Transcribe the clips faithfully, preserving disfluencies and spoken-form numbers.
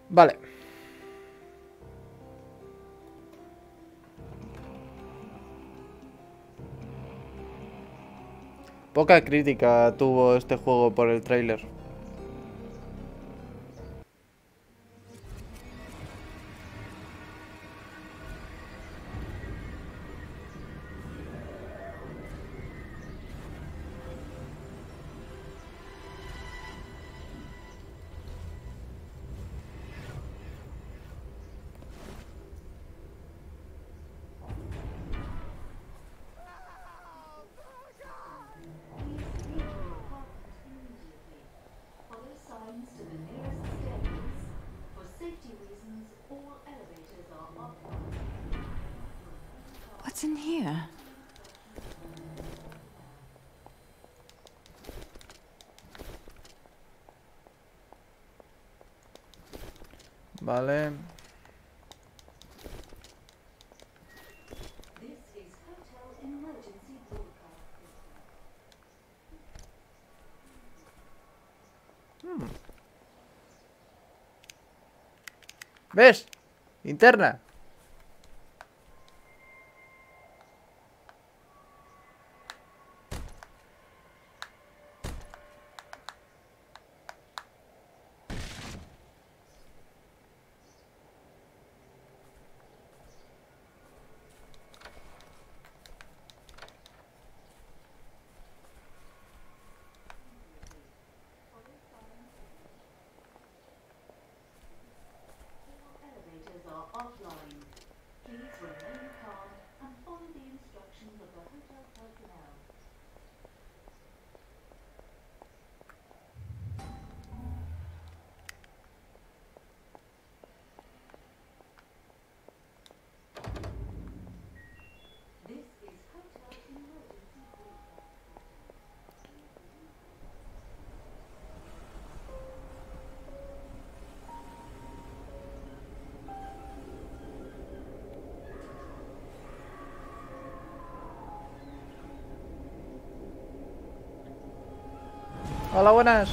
Vale. Poca crítica tuvo este juego por el tráiler. What's in here? Vale. Hmm. ¿Ves? Linterna. Offline. Please remain calm and follow the instructions of the hotel personnel. This is hotel emergency broadcast. Hola, buenas.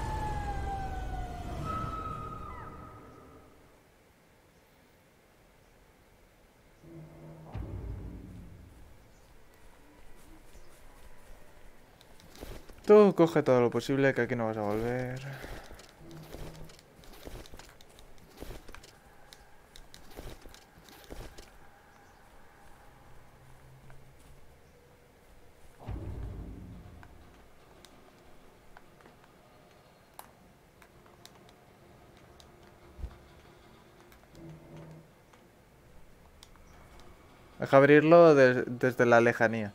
Tú coge todo lo posible, que aquí no vas a volver. Deja abrirlo de- desde la lejanía.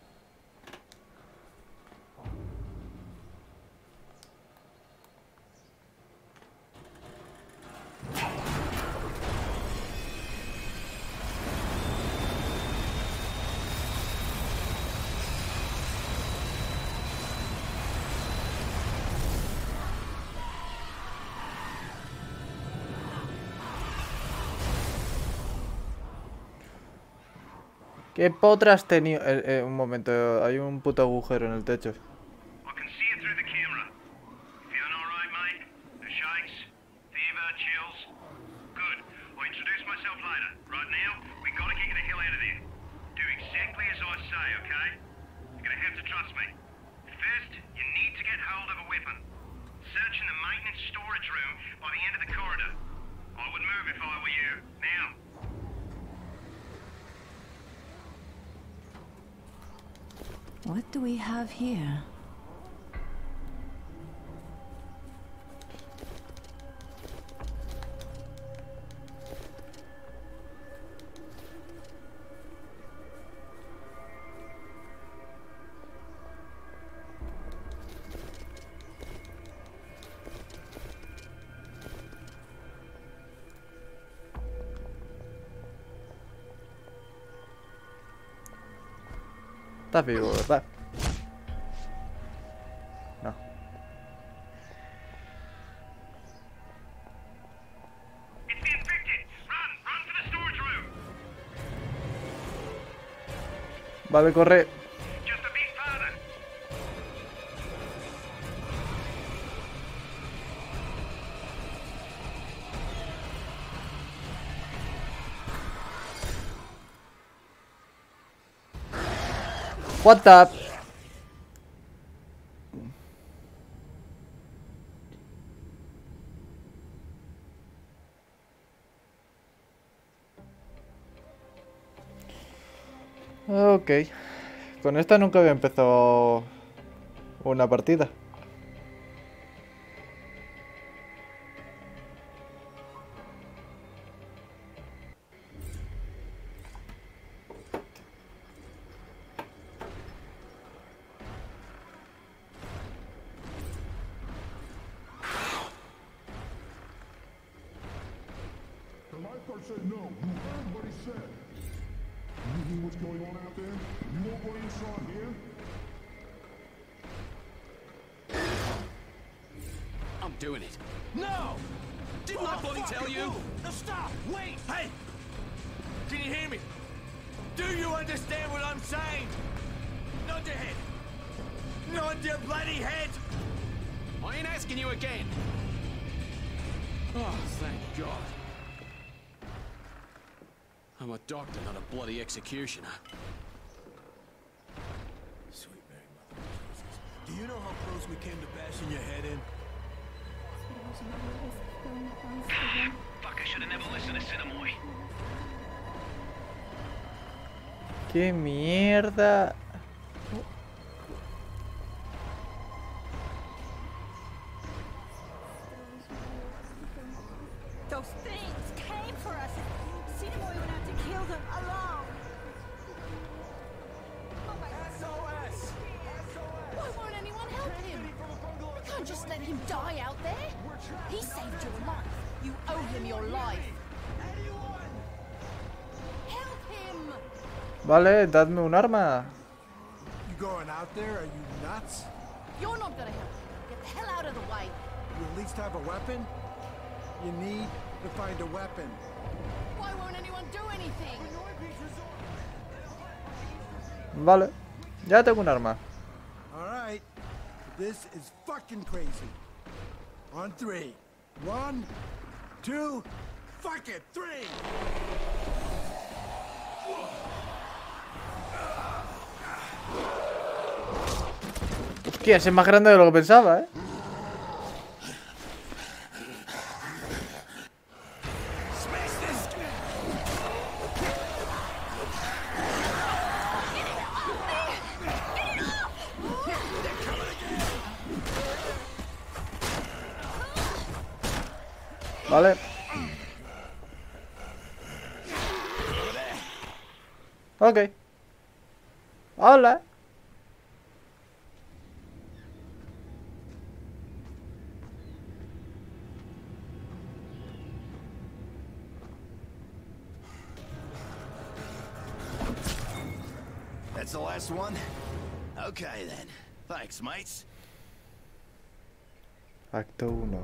¿Qué potra has tenido? Eh, eh, un momento, hay un puto agujero en el techo. I can see it through the camera. Feeling all right, mate? The shakes? Fever? Chills? Good. I'll introduce myself later. Right now, we gotta get you the hell out of there. Do exactly as I say, okay? You're gonna have to trust me. First, you need to get hold of a weapon. Search in the maintenance storage room by the end of the corridor. I would move if I were you. Now. What do we have here? Estás vivo, ¿verdad? No. It's the infected! Run! Run for the storage room! Vale, corre. Just a bit further. What the? Ok. Con esta nunca había empezado una partida. The lifeguard said no. You heard what he said. You hear what's going on out there? You want what you saw here? I'm doing it. No! Didn't I bloody tell you? No, stop! Wait! Hey! Can you hear me? Do you understand what I'm saying? Nod your head! Nod your bloody head! I ain't asking you again. Oh, thank God. I'm a doctor, not a bloody executioner. Sweet Mary, Mother of Jesus. Do you know how close we came to bashing your head in? Fuck, I should have never listened to Cinemoy. ¡Qué mierda! Those things came for us. Cinemoy went out to kill them alone. S O S! Why won't anyone help him? We can't just let him die out there. He saved your life. You owe him your life. Help him! Vale, dadme un arma. You going out there? Are you nuts? You're not gonna help him. Get the hell out of the way. You at least have a weapon? You need to find a weapon. Why won't anyone do anything? Vale, ya tengo un arma. Alright. This is fucking crazy. On three. One, two, fuck it, three! Hostia, ese es más grande de lo que pensaba, eh. Vale. Ok. Hola. That's the last one? Okay then. Thanks, mates. Acto uno.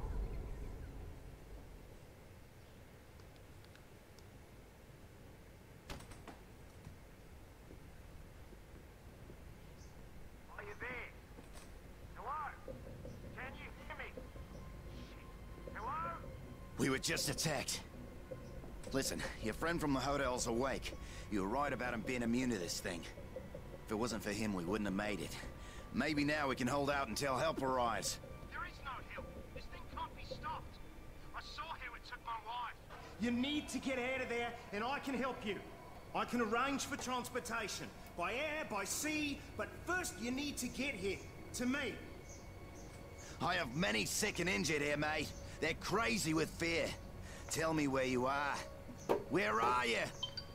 Are you there? Hello? Can you hear me? Hello? We were just attacked. Listen, your friend from the hotel's awake. You were right about him being immune to this thing. If it wasn't for him, we wouldn't have made it. Maybe now we can hold out until help arrives. There is no help. This thing can't be stopped. I saw how it took my life. You need to get out of there, and I can help you. I can arrange for transportation. By air, by sea, but first you need to get here. To me. I have many sick and injured here, mate. They're crazy with fear. Tell me where you are. Where are you?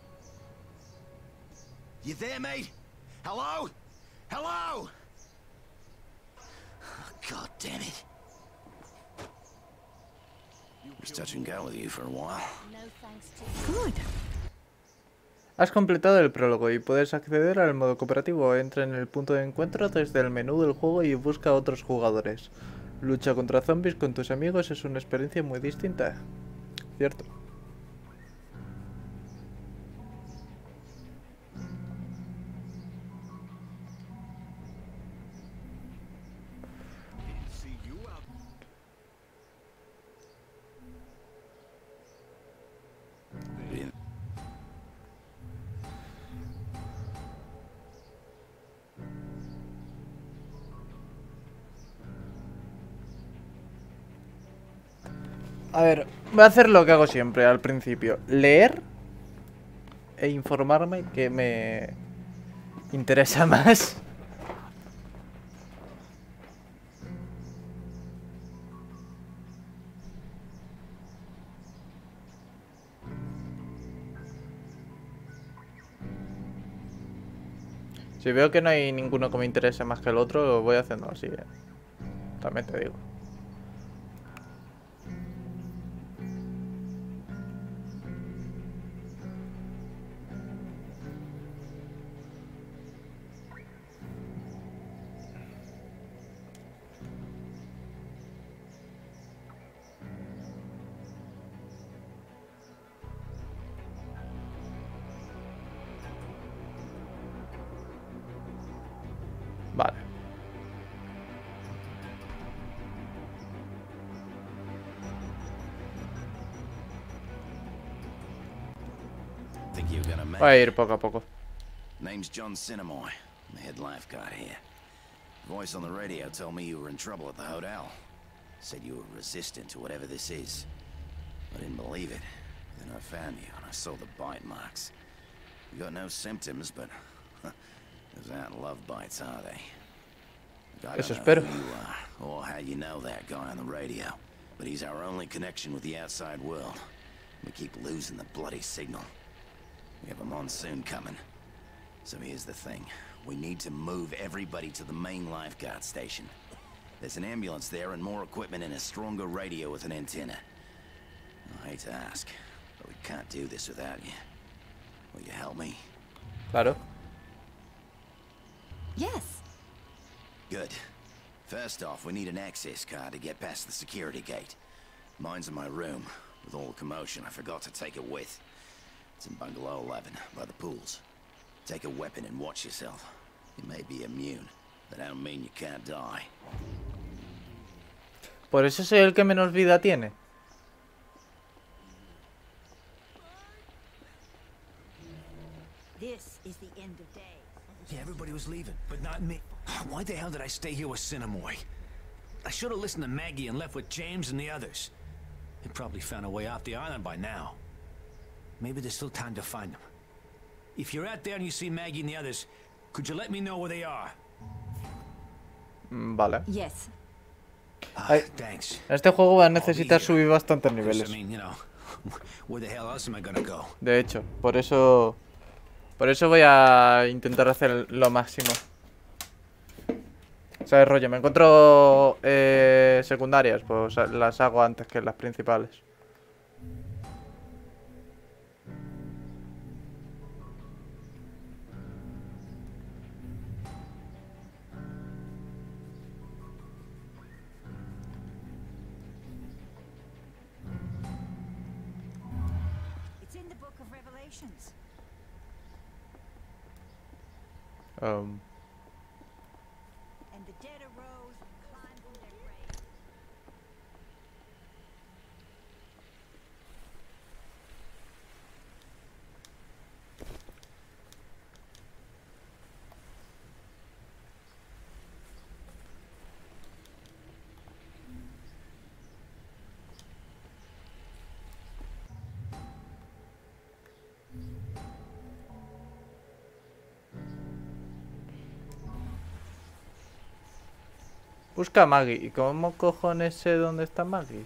You there, mate? Hello? Hello? Oh, God damn it. Was touch and go with you for a while. No thanks to Good. Has completado el prólogo y puedes acceder al modo cooperativo. Entra en el punto de encuentro desde el menú del juego y busca a otros jugadores. Lucha contra zombies con tus amigos es una experiencia muy distinta. Cierto. A ver, voy a hacer lo que hago siempre al principio. Leer e informarme, que me interesa más. Si veo que no hay ninguno que me interese más que el otro, lo voy haciendo así, ¿eh? También te digo. Vale. Think you're gonna make Voy a it? ir poco a poco. Name's John Cinemoy. I'm the head lifeguard here. Voice on the radio told me you were in trouble at the hotel. Said you were resistant to whatever this is. I didn't believe it. Then I found you and I saw the bite marks. You got no symptoms, but those aren't love bites, are they? I Eso don't know espero. who you are or how you know that guy on the radio, but he's our only connection with the outside world. We keep losing the bloody signal. We have a monsoon coming. So here's the thing. We need to move everybody to the main lifeguard station. There's an ambulance there and more equipment and a stronger radio with an antenna. I hate to ask, but we can't do this without you. Will you help me? Claro. Yes. Good. First off, we need an access card to get past the security gate. Mine's in my room. With all the commotion, I forgot to take it with. It's in bungalow eleven, by the pools. Take a weapon and watch yourself. You may be immune, but I don't mean you can't die. Por eso soy el que menos vida tiene. This is the end of days. Yeah, everybody was leaving, but not me. Why the hell did I stay here with Cinemoy? I should have listened to Maggie and left with James and the others. They probably found a way off the island by now. Maybe there's still time to find them. If you're out there and you see Maggie and the others, could you let me know where they are? Mm, Vale. Yes. Ay, Thanks. en este juego va a necesitar subir bastantes I niveles. mean, you know, where the hell else am I gonna go? De hecho, por eso... Por eso voy a intentar hacer lo máximo. O sea, rollo, me encuentro eh, secundarias, pues las hago antes que las principales. It's in the Book of Revelations. Um, And the dead arose and climbed from their graves. busca a Maggie. ¿Y cómo cojones sé dónde está Maggie?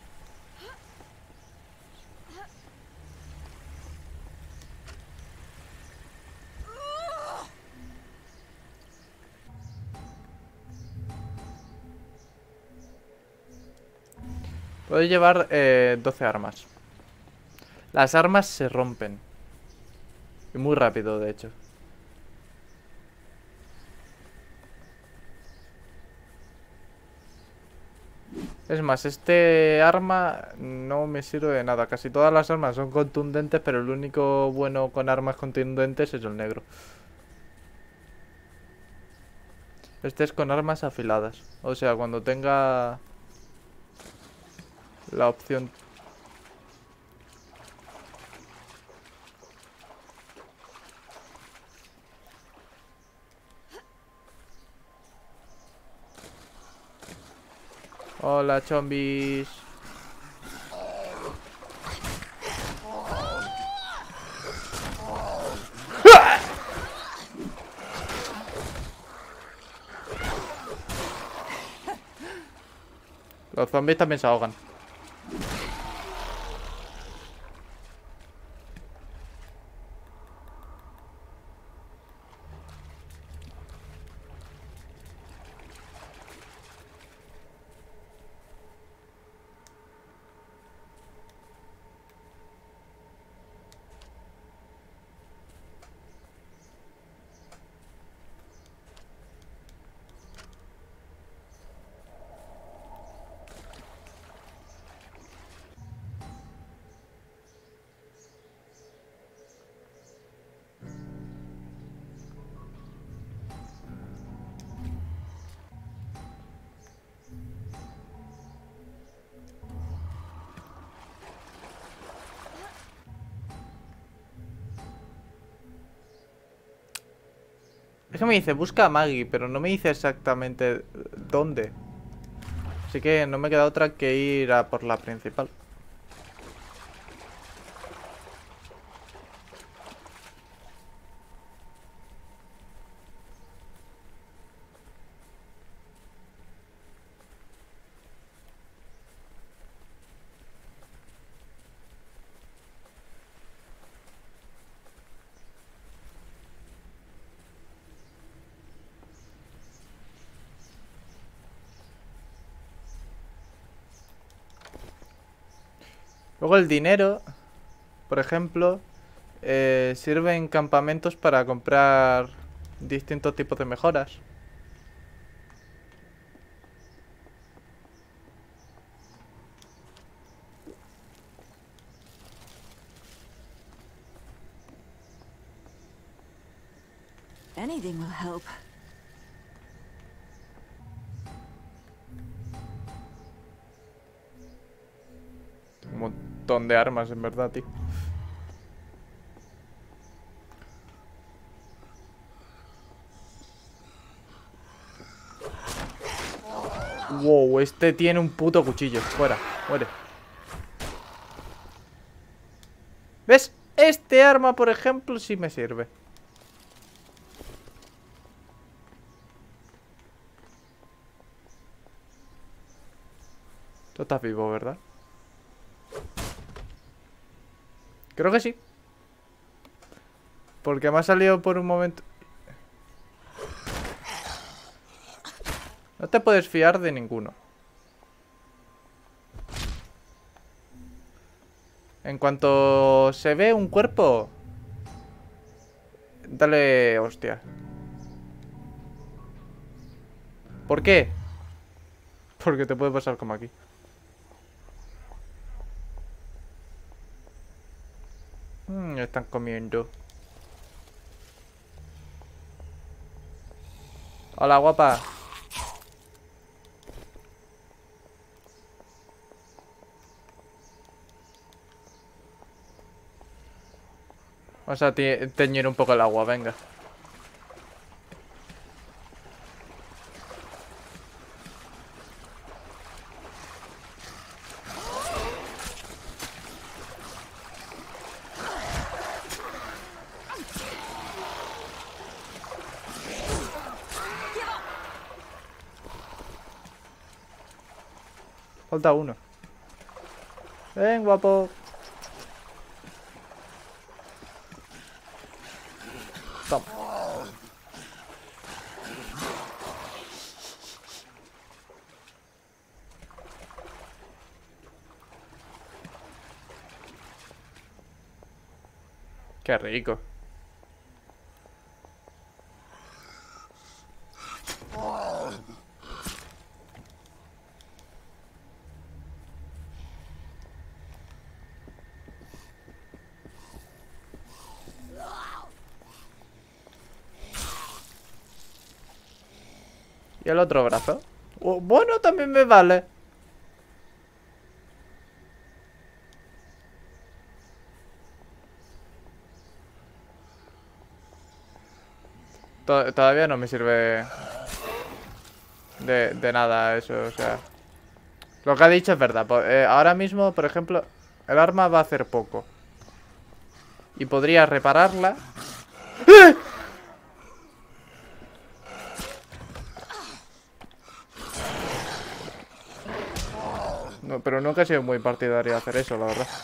Puedo llevar eh, doce armas. Las armas se rompen. Y muy rápido, de hecho. Es más, este arma no me sirve de nada. Casi todas las armas son contundentes, pero el único bueno con armas contundentes es el negro. Este es con armas afiladas. O sea, cuando tenga la opción... Hola, chombis. Los zombies también se ahogan. Es que me dice, busca a Maggie, pero no me dice exactamente dónde. Así que no me queda otra que ir a por la principal. Luego el dinero, por ejemplo, eh, sirve en campamentos para comprar distintos tipos de mejoras. Anything will help. Un montón de armas, en verdad, tío. Wow, este tiene un puto cuchillo. Fuera, muere. ¿Ves? Este arma, por ejemplo, sí me sirve. Tú estás vivo, ¿verdad? Creo que sí. Porque me ha salido por un momento. No te puedes fiar de ninguno. En cuanto se ve un cuerpo, dale hostia. ¿Por qué? Porque te puede pasar como aquí. Mm, están comiendo. Hola, guapa. Vamos a te teñir un poco el agua, venga. Falta uno. Ven, guapo. Toma. Qué rico. ¿Y el otro brazo? Oh, bueno, también me vale. To- todavía no me sirve de, de nada eso, o sea. Lo que ha dicho es verdad. Po- eh, ahora mismo, por ejemplo, el arma va a hacer poco. Y podría repararla. ¡Eh! No, pero nunca he sido muy partidario de hacer eso, la verdad.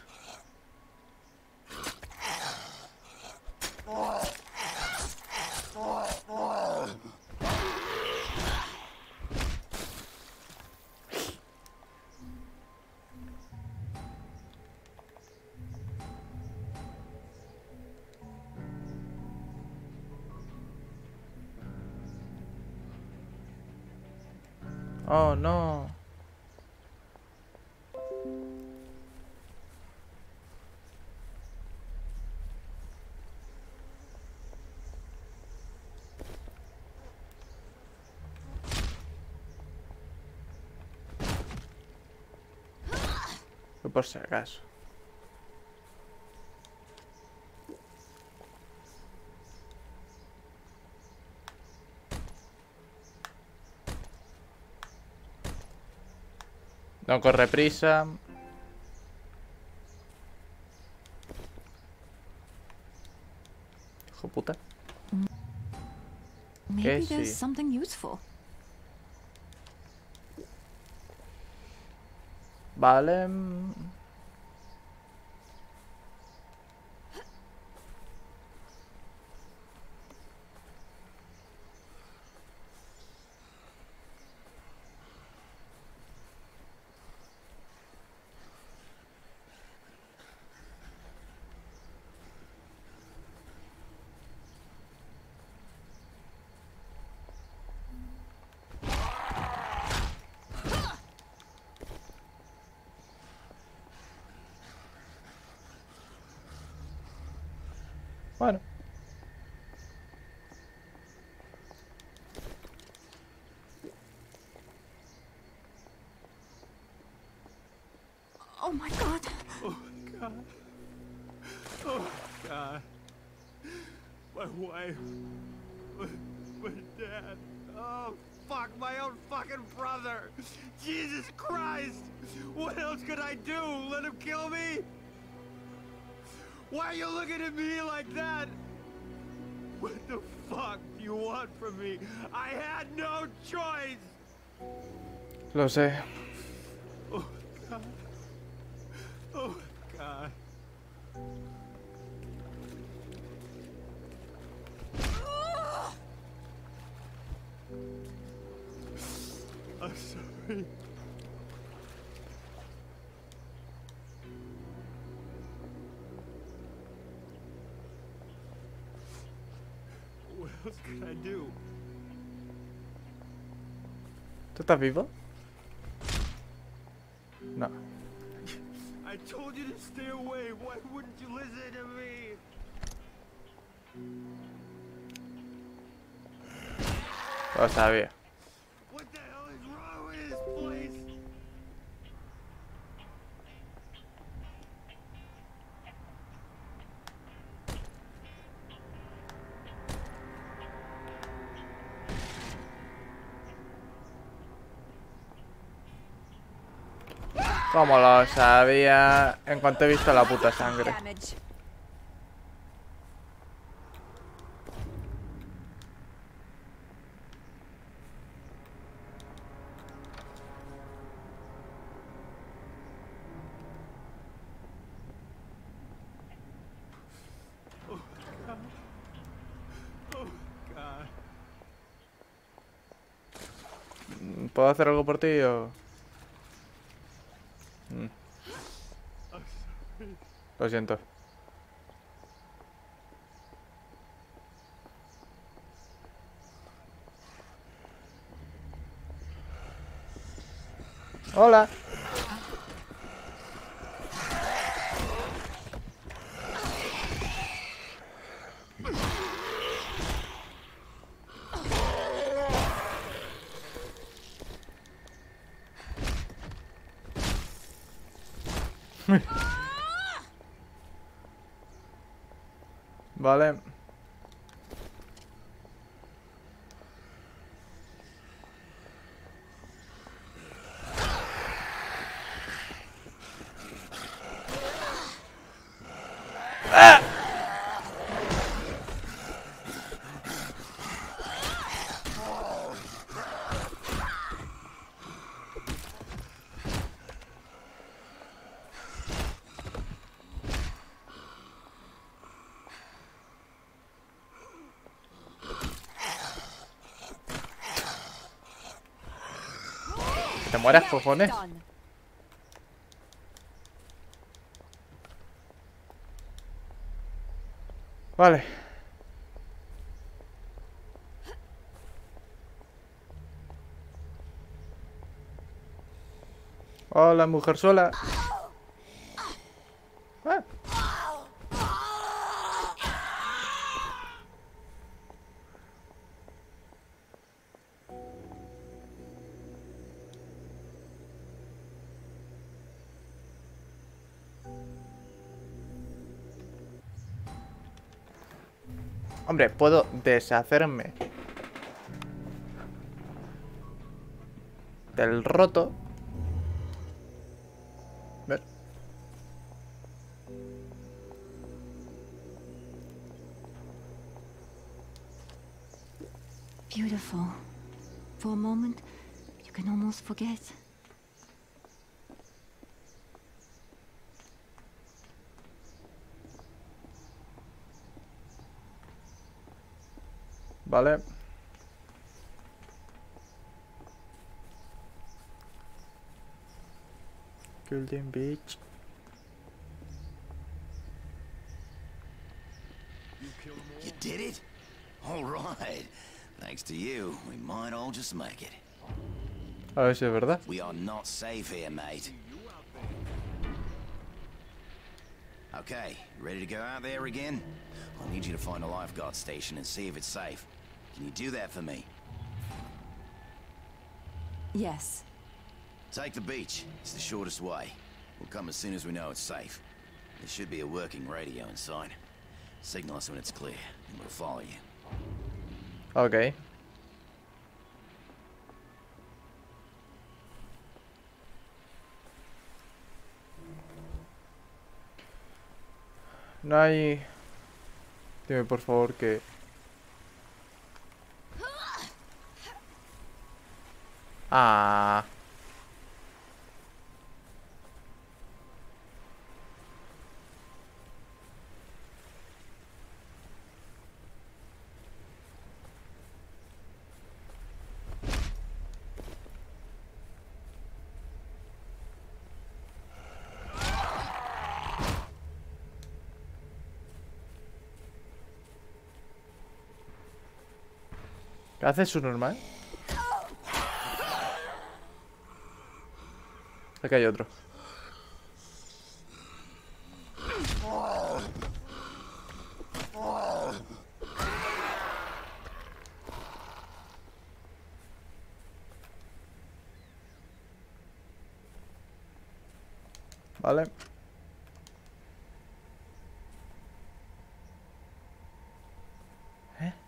Oh, no. Por si acaso. No corre prisa. Hijo puta. Maybe sí. there's something useful. Vale. mm. Bueno. Oh my god. Oh, God. Oh, God. My wife. My, my dad. Oh, fuck, my own fucking brother. Jesus Christ. What else could I do? Let him kill me? Why are you looking at me like that? What the fuck do you want from me? I had no choice. Lo sé. Oh, God. Oh, God. I'm sorry. What else could I do? ¿Tú estás vivo? No. I told you to stay away. Why wouldn't you listen to me? Lo sabía. What the hell is wrong with this place? Como lo sabía en cuanto he visto la puta sangre. Damage. Oh, God. Oh, God. ¿Puedo hacer algo por ti o...? Mm. I'm sorry. Lo siento. Hola. Vale. ¡Ah! mueras, cojones. Vale. Hola, mujer sola. Ah. Hombre, puedo deshacerme del roto. Ver. Beautiful. For a moment, you can almost forget. Vale. Golden Beach. You did it? All right. Thanks to you, we might all just make it. A ver si es verdad. We are not safe here, mate. Okay, ready to go out there again? I need you to find a lifeguard station and see if it's safe. Can you do that for me? Yes. Take the beach. It's the shortest way. We'll come as soon as we know it's safe. There should be a working radio inside. Signal us when it's clear, and we'll follow you. Ok. No hay... Dime por favor que... Ah... ¿Qué hace su normal? Aquí hay otro. Vale. ¿Eh?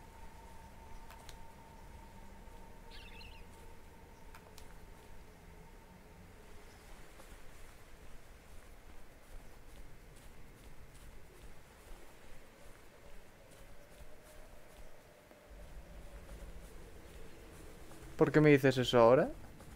¿Por qué me dices eso ahora?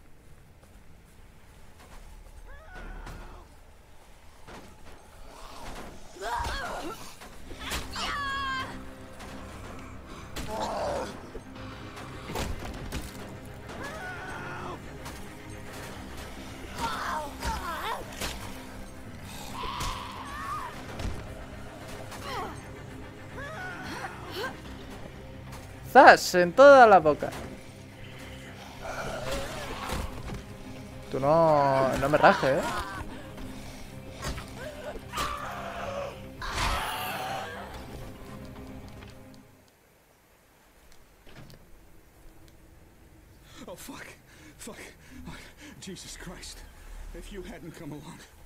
¡Zas! En toda la boca. Tú no... no me rajes, ¿eh? Oh, fuck. Fuck. Oh, Jesus Christ. If you hadn't come along...